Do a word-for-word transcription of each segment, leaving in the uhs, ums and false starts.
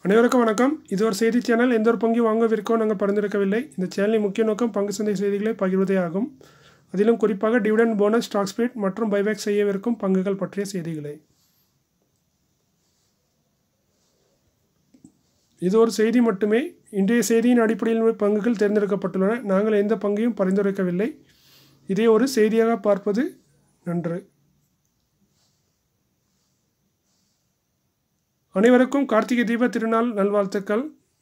அனைவருக்கும் வணக்கம். இது ஒரு செய்தி சேனல். எந்த ஒரு பங்கு வாங்க விற்கோ நாங்கள் பரிந்துரைக்கவில்லை. இந்த சேனலின் முக்கிய நோக்கம் பங்கு சந்தை செய்திகளை பகிர்வதே ஆகும். அதிலும் குறிப்பாக டிவிடெண்ட், போனஸ், ஸ்டாக் ஸ்பிளிட் மற்றும் பைபேக் செய்யவிருக்கும் பங்குகள் பற்றிய செய்திகளை. இது ஒரு செய்தி மட்டுமே. இன்றைய செய்தியின் அடிப்படையில் பங்குகள் தேர்ந்தெடுக்கப்பட்டுள்ளன. நாங்கள் எந்த பங்கையும் பரிந்துரைக்கவில்லை. இதே ஒரு செய்தியாக பார்ப்பது நன்று. அனைவருக்கும் கார்த்திகை தீப திருநாள் நல்வாழ்த்துக்கள்.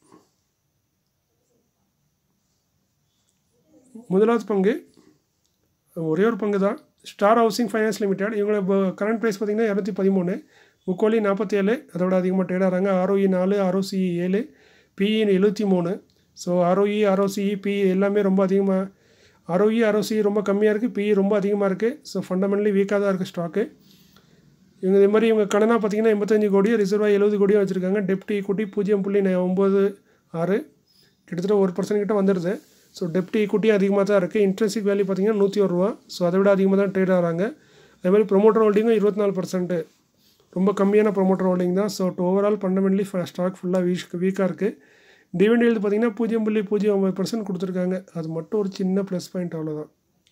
முதலாவது பங்கு ஒரே ஒரு பங்கு தான், ஸ்டார் ஹவுசிங் ஃபைனான்ஸ் லிமிடெட். இவங்களோட கரண்ட் ப்ரைஸ் பார்த்திங்கன்னா இரநூத்தி பதிமூணு, முக்கோலி நாற்பத்தி ஏழு, அதோட அதிகமாக ட்ரேட் ஆகிறாங்க. ஆர்ஓஇ நாலு, ஆர்ஓசிஇ ஏழு, பிஇ எழுபத்தி மூணு. ஸோ ஆர்ஓஇ, ஆர்ஓசிஇ, பிஇ எல்லாமே ரொம்ப அதிகமாக, ஆர்ஓஇ, ஆர்ஓசிஇ ரொம்ப கம்மியாக இருக்குது, பிஇ ரொம்ப அதிகமாக இருக்குது. ஸோ ஃபண்டமெண்டலி வீக்காக தான் இருக்குது ஸ்டாக்கு. இவங்க இதே மாதிரி இவங்க கடனாக பார்த்திங்கன்னா எண்பத்தஞ்சு கோடி, ரிசர்வாக எழுபது கோடியாக வச்சுருக்காங்க. டெப்ட் ஈக்குட்டி பூஜ்ஜியம் புள்ளி ஒம்பது ஆறு, கிட்டத்தட்ட ஒரு பர்சன்ட் கிட்ட வந்துடுது. ஸோ டெப்ட் ஈக்குட்டி அதிகமாக தான் இருக்குது. இன்ட்ரென்சிக் வேல்யூ பார்த்திங்கன்னா நூற்றி ஒரு ரூபா. ஸோ அதை விட அதிகமாக தான் ட்ரேட் ஆகிறாங்க. அதேமாதிரி ப்ரொமோட்டர் ஹோல்டிங்கும் இருபத்தி நாலு பர்சன்ட்டு, ரொம்ப கம்மியான ப்ரொமோட்டர் ஹோல்டிங் தான். ஸோ ஓவரால் ஃபண்டமெண்டலி ஸ்டாக் ஃபுல்லாக வீக் வீக்காக இருக்குது. டிவிடெண்ட் ஈல்டு பார்த்திங்கன்னா பூஜ்ஜியம் புள்ளி பூஜ்ஜியம் ஒம்பது பர்சன்ட் கொடுத்துருக்காங்க. அது மட்டும் ஒரு சின்ன ப்ளஸ் பாயிண்ட், அவ்வளோதான்.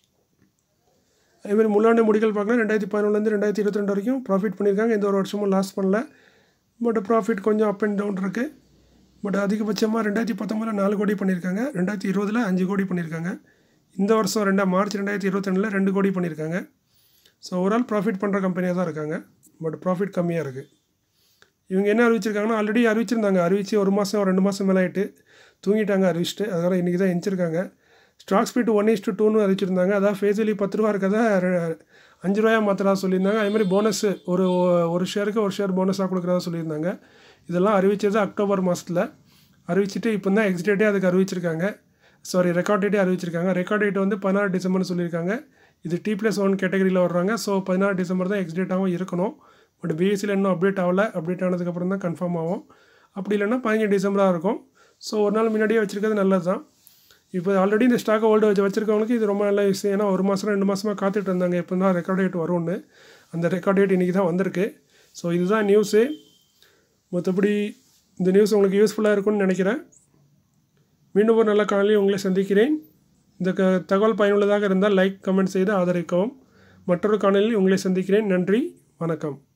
அதேமாதிரி முன்னாண்டு முடிகள் பார்க்கலாம். ரெண்டாயிரத்தி பதினொன்றுலேருந்து ரெண்டாயிரத்தி இருபத்தி ரெண்டு வரைக்கும் ப்ராஃபிட் பண்ணியிருக்காங்க. எந்த ஒரு வருஷமும் லாஸ் பண்ணல. பட் ப்ராஃபிட் கொஞ்சம் அப் அண்ட் டவுன் இருக்குது. பட் அதிகபட்சமாக ரெண்டாயிரத்தி பத்தொம்பதில் நாலு கோடி பண்ணியிருக்காங்க. ரெண்டாயிரத்தி இருபதில் அஞ்சு கோடி பண்ணியிருக்காங்க. இந்த வருஷம் ரெண்டா மார்ச் ரெண்டாயிரத்தி இருபத்தி ரெண்டில் ரெண்டு கோடி பண்ணியிருக்காங்க. ஸோ ஓவரால் ப்ராஃபிட் பண்ணுற கம்பெனியாக தான் இருக்காங்க. பட் ப்ராஃபிட் கம்மியாக இருக்குது. இவங்க என்ன அறிவிச்சிருக்காங்கன்னா, ஆல்ரெடி அறிவிச்சிருந்தாங்க. அறிவிச்சு ஒரு மாதம் ரெண்டு மாதம் மேலே ஆகிட்டு தூங்கிட்டாங்க அறிவிச்சிட்டு. அதனால் இன்றைக்கி தான் எந்திரிச்சிருக்காங்க. Stock split one is to டூன்னு அறிவிச்சிருந்தாங்க. அதாவது ஃபேஸ் வேல்யூ பத்து ரூபா இருக்கதை அஞ்சு ரூபாயாக மாத்திரா சொல்லியிருந்தாங்க. அதேமாதிரி போனஸ் ஒரு ஒரு ஷேருக்கு ஒரு ஷேர் போனஸாக கொடுக்குறதா சொல்லியிருந்தாங்க. இதெல்லாம் அறிவிச்சது அக்டோபர் மாதத்தில் அறிவிச்சிட்டு இப்போ தான் எக்ஸ்டேட்டே அதுக்கு அறிவிச்சிருக்காங்க. சாரி ரெக்கார்ட் டேட்டே அறிவிச்சிருக்காங்க. ரெக்கார்ட் டேட் வந்து பதினாறு டிசம்பர்னு சொல்லியிருக்காங்க. இது டி ப்ளஸ் ஒன் கேட்டகரியில் வர்றாங்க. ஸோ பதினாறு டிசம்பர் தான் எக்ஸ்டேட்டாகவும் இருக்கணும். பட் பிஎஸ்சியில் இன்னும் அப்டேட் ஆகலை. அப்டேட் ஆனதுக்கப்புறம் தான் கன்ஃபார்ம் ஆகும். அப்படி இல்லைன்னா பதினஞ்சு டிசம்பராக இருக்கும். ஸோ ஒரு நாள் முன்னாடியே வச்சுருக்கிறது நல்லது தான். இப்போ ஆல்ரெடி இந்த ஸ்டாக்கை ஹோல்டு வச்சு வச்சுருக்கவங்களுக்கு இது ரொம்ப நல்ல விஷயம். ஏன்னா ஒரு மாதம் ரெண்டு மாதமாக காத்துட்டு இருந்தாங்க எப்போ தான் ரெக்கார்ட் டேட் வரும்னு. அந்த ரெக்கார்ட் டேட் இன்றைக்கி தான் வந்திருக்கு. ஸோ இதுதான் நியூஸு. மற்றபடி இந்த நியூஸ் உங்களுக்கு யூஸ்ஃபுல்லாக இருக்கும்னு நினைக்கிறேன். மீண்டும் ஒரு நல்ல காலையில் உங்களை சந்திக்கிறேன். இந்த க தகவல் பயனுள்ளதாக இருந்தால் லைக், கமெண்ட் செய்து ஆதரிக்கவும். மற்றொரு காணொலியில் உங்களை சந்திக்கிறேன். நன்றி, வணக்கம்.